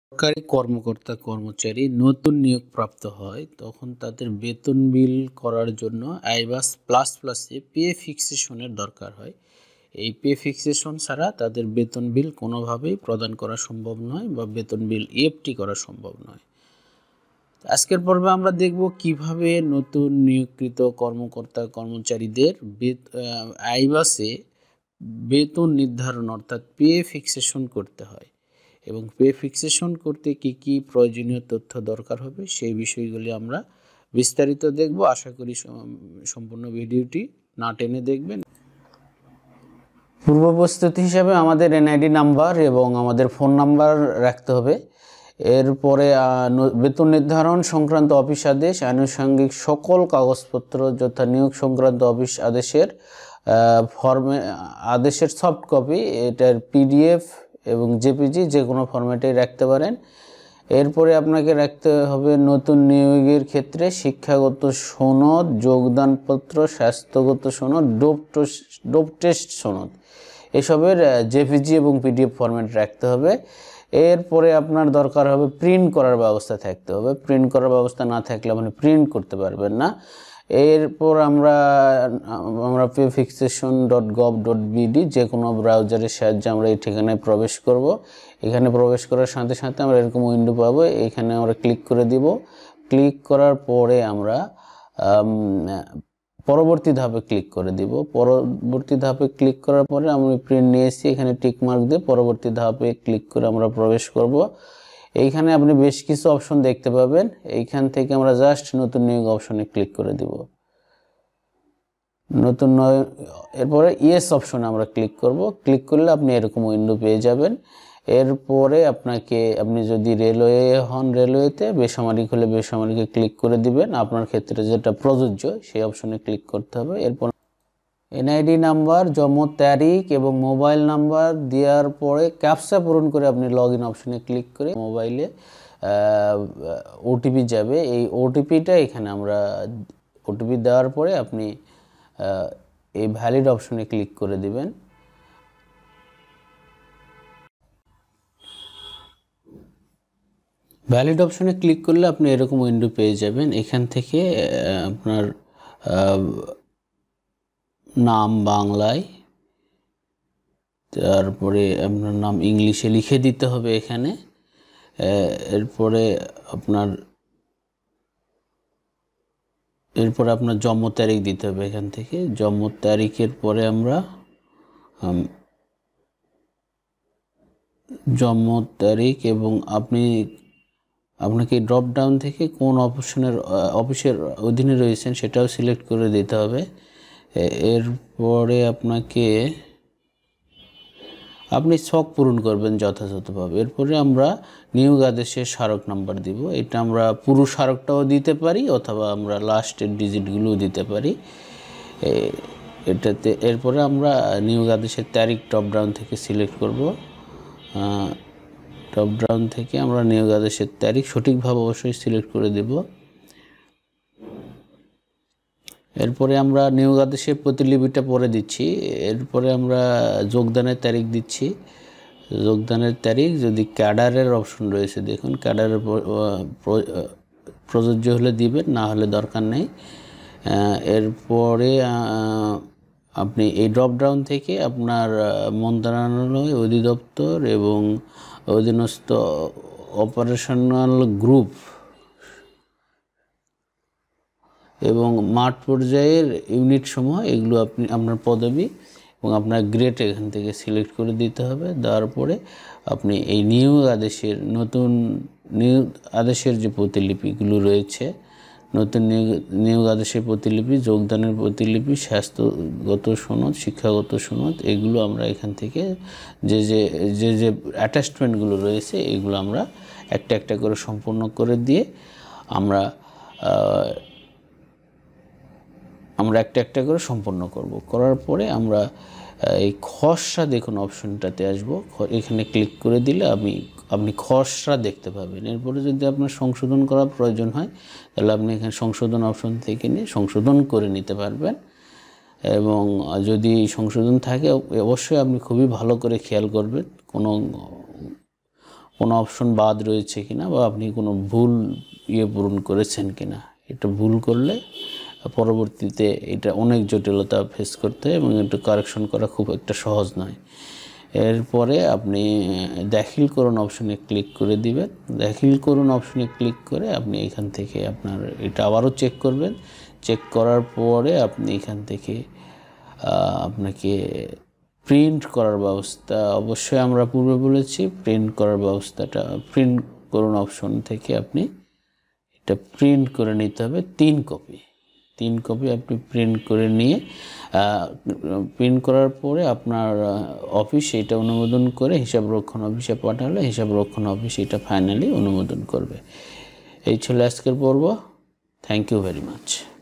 সরকারি কর্মকর্তা কর্মচারী নতুন নিয়োগপ্রাপ্ত হয় তখন তাদের বেতন বিল করার জন্য আইবাস প্লাস প্লাসে পে ফিক্সেশনের দরকার হয়। এই পে ফিক্সেশন ছাড়া তাদের বেতন বিল কোনোভাবেই প্রদান করা সম্ভব নয় বা বেতন বিল ইএফটি করা সম্ভব নয়। আজকের পর্বে আমরা দেখব কিভাবে নতুন নিয়োগকৃত কর্মকর্তা কর্মচারীদের আইবাসে বেতন নির্ধারণ অর্থাৎ পে ফিক্সেশন করতে হয় এবং পে ফিক্সেশন করতে কি কি প্রয়োজনীয় তথ্য দরকার হবে সেই বিষয়গুলি আমরা বিস্তারিত দেখব। আশা করি সম্পূর্ণ ভিডিওটি না টেনে দেখবেন। পূর্ব প্রস্তুতি হিসাবে আমাদের এনআইডি নাম্বার এবং আমাদের ফোন নাম্বার রাখতে হবে। এরপরে বেতন নির্ধারণ সংক্রান্ত অফিস আদেশ, আনুষঙ্গিক সকল কাগজপত্র যথা নিয়োগ সংক্রান্ত অফিস আদেশের আদেশের সফট কপি, এটার পিডিএফ এবং জেপিজি যে কোনো ফরম্যাটেই রাখতে পারেন। এরপরে আপনাকে রাখতে হবে নতুন নিয়োগের ক্ষেত্রে শিক্ষাগত সনদ, যোগদানপত্র, স্বাস্থ্যগত সনদ, ডোপ টেস্ট সনদ, এসবের জেপিজি এবং পিডিএফ ফরম্যাট রাখতে হবে। এরপরে আপনার দরকার হবে প্রিন্ট করার ব্যবস্থা থাকতে হবে। প্রিন্ট করার ব্যবস্থা না থাকলে আপনি প্রিন্ট করতে পারবেন না। এরপর আমরা payfixation.gov.bd যে কোনো ব্রাউজারের সাহায্যে আমরা এই ঠিকানায় প্রবেশ করব। এখানে প্রবেশ করার সাথে সাথে আমরা এরকম উইন্ডো পাবো। এখানে আমরা ক্লিক করে দিব। ক্লিক করার পরে আমরা পরবর্তী ধাপে ক্লিক করে দিব। পরবর্তী ধাপে ক্লিক করার পরে আমি প্রিন্ট নিয়ে এসেছি, এখানে টিক মার্ক দিয়ে পরবর্তী ধাপে ক্লিক করে আমরা প্রবেশ করব। এইখানে আপনি বেশ কিছু অপশন দেখতে পাবেন। এইখান থেকে আমরা জাস্ট নতুন নিয়োগ অপশনে ক্লিক করে দিব। এরপরে ইয়েস অপশনে আমরা ক্লিক করব। ক্লিক করলে আপনি এরকম উইন্ডো পেয়ে যাবেন। এরপরে আপনি যদি রেলওয়ে হন রেলওয়েতে, বেসামরিক হলে বেসামরিকে ক্লিক করে দিবেন। আপনার ক্ষেত্রে যেটা প্রযোজ্য সেই অপশনে ক্লিক করতে হবে। এরপর এনআইডি নাম্বার, জন্ম তারিখ এবং মোবাইল নাম্বার দেওয়ার পরে ক্যাপচা পূরণ করে আপনি লগ ইন অপশনে ক্লিক করে মোবাইলে ওটিপি যাবে। এই ওটিপিটা এখানে ওটিপি দেওয়ার পরে আপনি এই ভ্যালিড অপশনে ক্লিক করে দিবেন। ভ্যালিড অপশনে ক্লিক করলে আপনি এরকম উইন্ডো পেয়ে যাবেন। এখান থেকে আপনার নাম বাংলায়, তারপরে আপনার নাম ইংলিশে লিখে দিতে হবে এখানে। এরপরে আপনার জন্ম তারিখ দিতে হবে এখান থেকে। জন্ম তারিখের পরে আমরা জন্ম তারিখ এবং আপনাকে ড্রপ ডাউন থেকে কোন অফিসের অধীনে রয়েছেন সেটাও সিলেক্ট করে দিতে হবে। এরপরে আপনি ছক পূরণ করবেন যথাযথভাবে। এরপরে আমরা নিয়োগ আদেশের স্মারক নাম্বার দিব। এটা আমরা পুরো স্মারকটাও দিতে পারি অথবা আমরা লাস্টের ডিজিটগুলোও দিতে পারি এটাতে। এরপরে আমরা নিয়োগ আদেশের তারিখ ড্রপ ডাউন থেকে সিলেক্ট করব। ড্রপ ডাউন থেকে আমরা নিয়োগ আদেশের তারিখ সঠিকভাবে অবশ্যই সিলেক্ট করে দেব। এরপরে আমরা নিয়োগ আদেশের প্রতিলিপিটা পরে দিচ্ছি। এরপরে আমরা যোগদানের তারিখ দিচ্ছি। যোগদানের তারিখ যদি ক্যাডারের অপশন রয়েছে, দেখুন ক্যাডারের প্রযোজ্য হলে দিবেন, না হলে দরকার নেই। এরপরে আপনি এই ড্রপ ডাউন থেকে আপনার মন্ত্রণালয়, অধিদপ্তর এবং অধীনস্থ অপারেশনাল গ্রুপ এবং মাঠ পর্যায়ের ইউনিট সমূহ, এগুলো আপনার পদবি এবং আপনার গ্রেড এখান থেকে সিলেক্ট করে দিতে হবে। দেওয়ার পরে আপনি এই নতুন নিয়োগ আদেশের যে প্রতিলিপিগুলো রয়েছে, নতুন নিয়োগ আদেশের প্রতিলিপি, যোগদানের প্রতিলিপি, স্বাস্থ্যগত সনদ, শিক্ষাগত সনদ, এগুলো আমরা এখান থেকে যে অ্যাটাচমেন্টগুলো রয়েছে এগুলো আমরা একটা একটা করে সম্পূর্ণ করে দিয়ে আমরা একটা একটা করে সম্পন্ন করব। করার পরে আমরা এই খসড়া দেখুন অপশনটাতে আসব। এখানে ক্লিক করে দিলে আপনি খসড়া দেখতে পাবেন। এরপরে যদি আপনার সংশোধন করার প্রয়োজন হয় তাহলে আপনি এখানে সংশোধন অপশন থেকে নিয়ে সংশোধন করে নিতে পারবেন। এবং যদি সংশোধন থাকে অবশ্যই আপনি খুবই ভালো করে খেয়াল করবেন, কোনো কোনো অপশন বাদ রয়েছে কিনা বা আপনি কোনো ভুল পূরণ করেছেন কিনা। এটা ভুল করলে পরবর্তীতে এটা অনেক জটিলতা ফেস করতে হয় এবং এটা কারেকশন করা খুব একটা সহজ নয়। এরপরে আপনি দাখিল করুন অপশনে ক্লিক করে দিবেন। দাখিল করুন অপশনে ক্লিক করে আপনি এখান থেকে আপনার এটা আবারও চেক করবেন। চেক করার পরে আপনি এখান থেকে আপনাকে প্রিন্ট করার ব্যবস্থা, অবশ্যই আমরা পূর্বে বলেছি প্রিন্ট করার ব্যবস্থাটা, প্রিন্ট করুন অপশন থেকে আপনি এটা প্রিন্ট করে নিতে হবে 3 কপি। 3 কপি আপনি প্রিন্ট করে নিয়ে প্রিন্ট করার পরে আপনার অফিস এটা অনুমোদন করে হিসাব রক্ষণ অফিসে পাঠালে হিসাব রক্ষণ অফিস এটা ফাইনালি অনুমোদন করবে। এই ছিল আজকের পর্ব। Thank you very much.